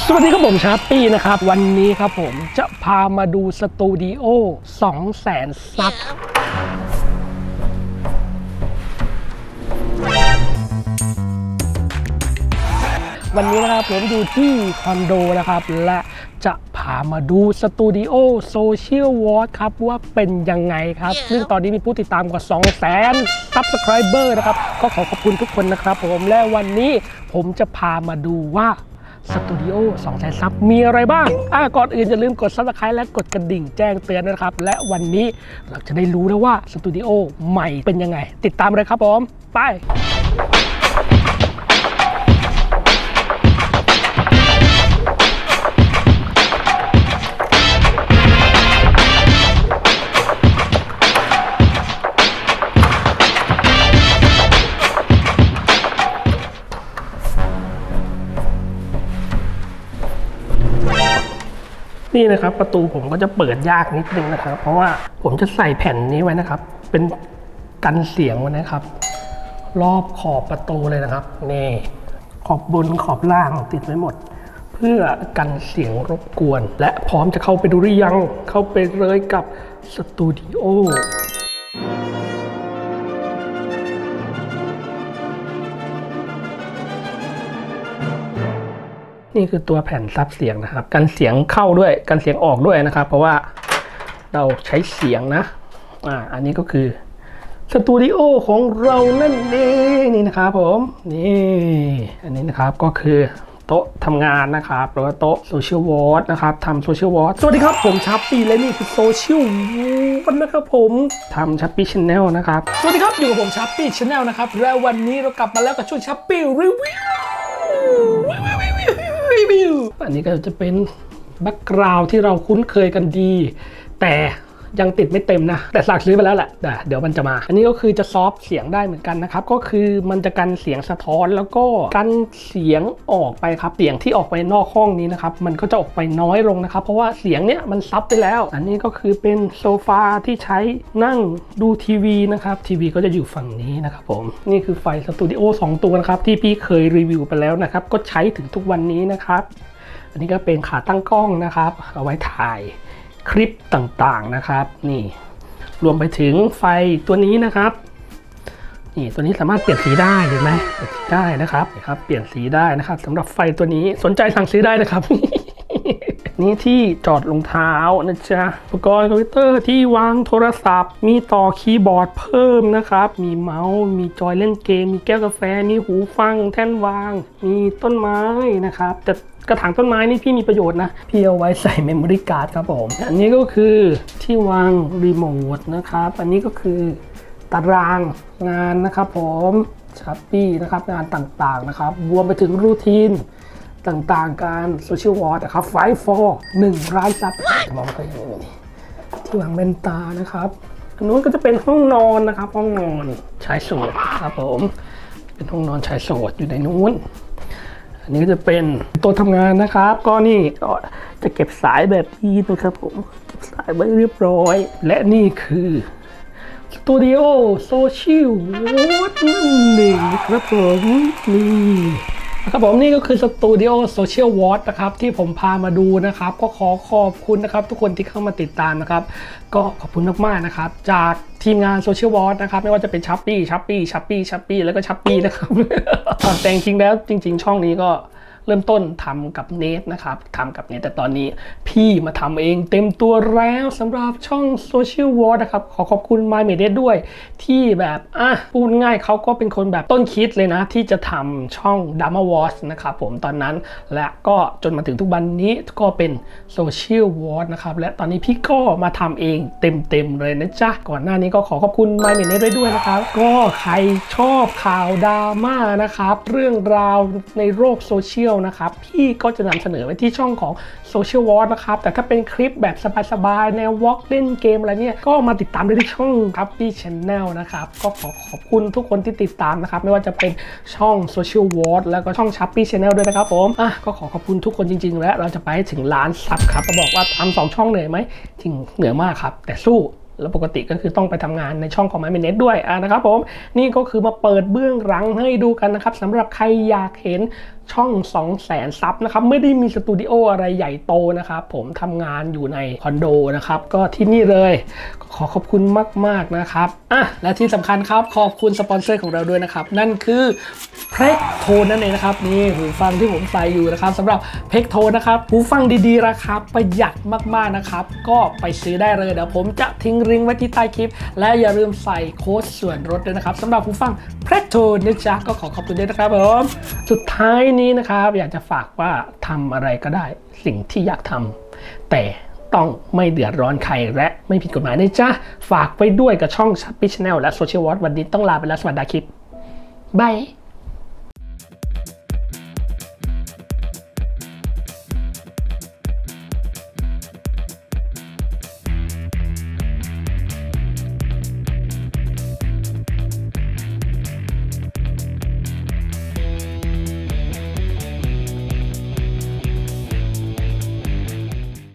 สวัสดีครับผมชาร์ปี้นะครับวันนี้ครับผมจะพามาดูสตูดิโอ 200,000 ซับวันนี้นะครับผมอยู่ที่คอนโดนะครับและจะพามาดูสตูดิโอโซเชียลวอทครับว่าเป็นยังไงครับซึ่งตอนนี้มีผู้ติดตามกว่า 200,000 ซับสไครเบอร์นะครับก็ขอบคุณทุกคนนะครับผมและวันนี้ผมจะพามาดูว่าสตูดิโอ 200,000 ซับมีอะไรบ้างก่อนอื่นอย่าลืมกด Subscribe และกดกระดิ่งแจ้งเตือนนะครับและวันนี้เราจะได้รู้แล้วว่าสตูดิโอใหม่เป็นยังไงติดตามเลยครับผมไปนี่นะครับประตูผมก็จะเปิดยากนิดนึงนะครับเพราะว่าผมจะใส่แผ่นนี้ไว้นะครับเป็นกันเสียงไว้นะครับรอบขอบประตูเลยนะครับนี่ขอบบนขอบล่างติดไว้หมดเพื่อกันเสียงรบกวนและพร้อมจะเข้าไปดูหรือยังเข้าไปเลยกับสตูดิโอนี่คือตัวแผ่นซับเสียงนะครับกันเสียงเข้าด้วยกันเสียงออกด้วยนะครับเพราะว่าเราใช้เสียงนะอันนี้ก็คือสตูดิโอของเรานั่นเองนี่นะครับผมนี่อันนี้นะครับก็คือโต๊ะทำงานนะครับหรือว่าโต๊ะโซเชียลวอทนะครับทำโซเชียลวอทสวัสดีครับผมชัปปี้และนี่คือโซเชียลวอทนะครับผมทำชัปปี้ชาแนลนะครับสวัสดีครับอยู่กับผมชัปปี้ชาแนลนะครับและวันนี้เรากลับมาแล้วกับช่วงชัปปี้รีวิวอันนี้ก็จะเป็นแบ็กกราวด์ที่เราคุ้นเคยกันดีแต่ยังติดไม่เต็มนะแต่สั่งซื้อไปแล้วแหละเดี๋ยวมันจะมาอันนี้ก็คือจะซอฟเสียงได้เหมือนกันนะครับก็คือมันจะกันเสียงสะท้อนแล้วก็กันเสียงออกไปครับเสียงที่ออกไปนอกห้องนี้นะครับมันก็จะออกไปน้อยลงนะครับเพราะว่าเสียงเนี้ยมันซับไปแล้วอันนี้ก็คือเป็นโซฟาที่ใช้นั่งดูทีวีนะครับทีวีก็จะอยู่ฝั่งนี้นะครับผมนี่คือไฟสตูดิโอ2ตัวนะครับที่พี่เคยรีวิวไปแล้วนะครับก็ใช้ถึงทุกวันนี้นะครับอันนี้ก็เป็นขาตั้งกล้องนะครับเอาไว้ถ่ายคลิปต่างๆนะครับนี่รวมไปถึงไฟตัวนี้นะครับนี่ตัวนี้สามารถเปลี่ยนสีได้เห็นไหมเปลี่ยนสีได้นะครับเปลี่ยนสีได้นะครับสำหรับไฟตัวนี้สนใจสั่งซื้อได้นะครับ นี่ที่จอดรองเท้านะจ๊ะอุปกรณ์คอมพิวเตอร์ที่วางโทรศัพท์มีต่อคีย์บอร์ดเพิ่มนะครับมีเมาส์มีจอยเล่นเกมมีแก้วกาแฟมีหูฟังแท่นวางมีต้นไม้นะครับแต่กระถางต้นไม้นี่พี่มีประโยชน์นะพี่เอาไว้ใส่เมมโมรี่การ์ดครับผมอันนี้ก็คือที่วางรีโมทนะครับอันนี้ก็คือตารางงานนะครับผมชัปปี้นะครับงานต่างๆนะครับรวมไปถึงรูทีนต่างๆการโซเชียลวอทนะครับไฟฟอร์1 ล้านซับมองไปอย่างนี้ที่วางแว่นตานะครับอันนู้นก็จะเป็นห้องนอนนะครับห้องนอนชายโสดครับผมเป็นห้องนอนชายโสดอยู่ในนู้นอันนี้ก็จะเป็นโต๊ะทำงานนะครับก็นี่ก็จะเก็บสายแบบนี้นะครับผมเก็บสายไว้เรียบร้อยและนี่คือสตูดิโอโซเชียลวอทนั่นเองครับผมนี่ครับผมนี่ก็คือสตูดิโอโซเชียลวอทนะครับที่ผมพามาดูนะครับก็ขอบคุณนะครับทุกคนที่เข้ามาติดตามนะครับก็ขอบคุณมากๆนะครับจากทีมงานโซเชียลวอทนะครับไม่ว่าจะเป็นชัปปี้แล้วก็ชัปปี้นะครับแต่จริงๆแล้วจริงๆช่องนี้ก็เริ่มต้นทำกับเนทนะครับทำกับเนทแต่ตอนนี้พี่มาทำเองเต็มตัวแล้วสำหรับช่องโซเชียลวอทนะครับขอบคุณ MyMedet ด้วยที่แบบพูดง่ายเขาก็เป็นคนแบบต้นคิดเลยนะที่จะทำช่อง Dama Watch นะครับผมตอนนั้นและก็จนมาถึงทุกวันนี้ก็เป็นโซเชียลวอทนะครับและตอนนี้พี่ก็มาทำเองเต็มเลยนะจ๊ะก่อนหน้านี้ก็ขอบคุณ MyMedet ด้วยนะครับก็ใครชอบข่าวดราม่านะครับเรื่องราวในโลกโซเชียลนะครับพี่ก็จะนำเสนอไว้ที่ช่องของ Social Wall นะครับแต่ถ้าเป็นคลิปแบบสบายๆแนว Walk เล่นเกมอะไรเนี่ยก็มาติดตามได้ที่ช่อง Happy Channel นะครับก็ขอบคุณทุกคนที่ติดตามนะครับไม่ว่าจะเป็นช่อง Social Wall แล้วก็ช่อง Happy Channel ด้วยนะครับผมก็ขอบคุณทุกคนจริงๆและเราจะไปถึงล้านซับครับก็บอกว่าทำ2 ช่องเหนื่อยไหมจริงเหนื่อยมากครับแต่สู้แล้วปกติก็คือต้องไปทำงานในช่องของ MyMedet ด้วยนะครับผมนี่ก็คือมาเปิดเบื้องหลังให้ดูกันนะครับสำหรับใครอยากเห็นช่อง 200,000 ซับนะครับไม่ได้มีสตูดิโออะไรใหญ่โตนะครับผมทำงานอยู่ในคอนโดนะครับก็ที่นี่เลยขอขอบคุณมากๆนะครับและที่สำคัญครับขอบคุณสปอนเซอร์ของเราด้วยนะครับนั่นคือเพกโทนนั่นเองนะครับนี่หูฟังที่ผมใส่อยู่นะครับสำหรับเพกโทนนะครับหูฟังดีๆราคาประหยัดมากๆนะครับก็ไปซื้อได้เลยเดี๋ยวผมจะทิ้งลิงก์ไว้ที่ใต้คลิปและอย่าลืมใส่โค้ดส่วนลดด้วยนะครับสำหรับหูฟังเพกโทนนะจ๊ะก็ขอขอบคุณด้วยนะครับผมสุดท้ายนี้นะครับอยากจะฝากว่าทำอะไรก็ได้สิ่งที่อยากทำแต่ต้องไม่เดือดร้อนใครและไม่ผิดกฎหมายนะจ๊ะฝากไว้ด้วยกับช่อง Sharpie Channel และ Social Watch วันนี้ต้องลาไปแล้วสวัสดีครับบาย